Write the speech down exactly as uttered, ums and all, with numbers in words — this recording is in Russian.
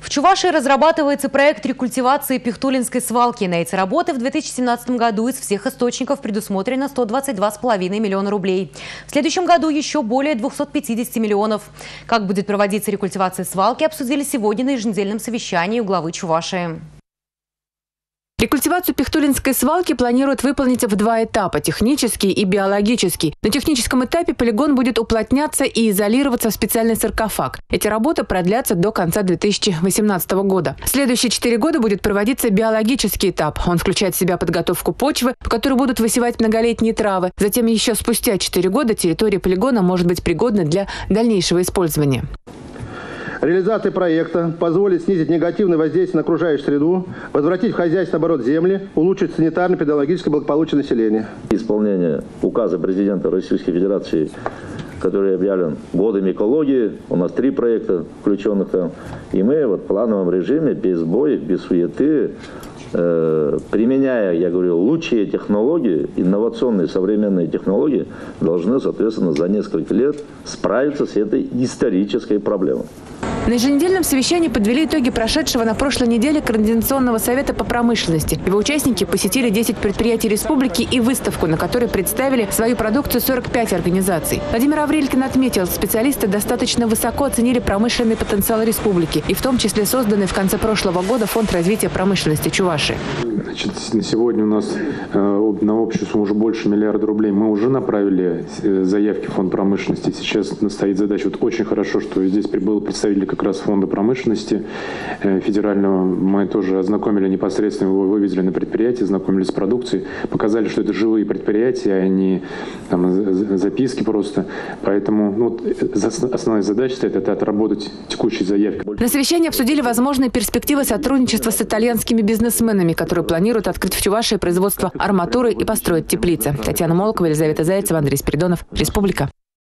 В Чувашии разрабатывается проект рекультивации Пихтулинской свалки. На эти работы в две тысячи семнадцатом году из всех источников предусмотрено сто двадцать два с половиной миллиона рублей. В следующем году еще более двухсот пятидесяти миллионов. Как будет проводиться рекультивация свалки, обсудили сегодня на еженедельном совещании у главы Чувашии. Рекультивацию Пихтулинской свалки планируют выполнить в два этапа – технический и биологический. На техническом этапе полигон будет уплотняться и изолироваться в специальный саркофаг. Эти работы продлятся до конца две тысячи восемнадцатого года. В следующие четыре года будет проводиться биологический этап. Он включает в себя подготовку почвы, в которой будут высевать многолетние травы. Затем еще спустя четыре года территория полигона может быть пригодна для дальнейшего использования. Реализация проекта позволит снизить негативное воздействие на окружающую среду, возвратить в хозяйственный оборот земли, улучшить санитарно-педагогическое благополучие населения. Исполнение указа президента Российской Федерации, который объявлен годом экологии, у нас три проекта включенных там, и мы вот в плановом режиме, без боев, без суеты, э, применяя, я говорю, лучшие технологии, инновационные современные технологии, должны, соответственно, за несколько лет справиться с этой исторической проблемой. На еженедельном совещании подвели итоги прошедшего на прошлой неделе Координационного совета по промышленности. Его участники посетили десять предприятий республики и выставку, на которой представили свою продукцию сорок пять организаций. Владимир Аврелькин отметил, специалисты достаточно высоко оценили промышленный потенциал республики, и в том числе созданный в конце прошлого года Фонд развития промышленности Чувашии. Значит, на сегодня у нас э, на общую сумму уже больше миллиарда рублей. Мы уже направили э, заявки в Фонд промышленности. Сейчас стоит задача. Вот очень хорошо, что здесь прибыл представитель как раз Фонда промышленности э, федерального. Мы тоже ознакомили непосредственно, его вывезли на предприятие, знакомились с продукцией, показали, что это живые предприятия, а не там, записки просто. Поэтому ну, основная задача стоит это отработать текущие заявки. На совещании обсудили возможные перспективы сотрудничества с итальянскими бизнесменами, которые планируют открыть в Чувашии производство арматуры и построить теплицы. Татьяна Молокова, Елизавета Зайцева, Андрей Спиридонов. Республика.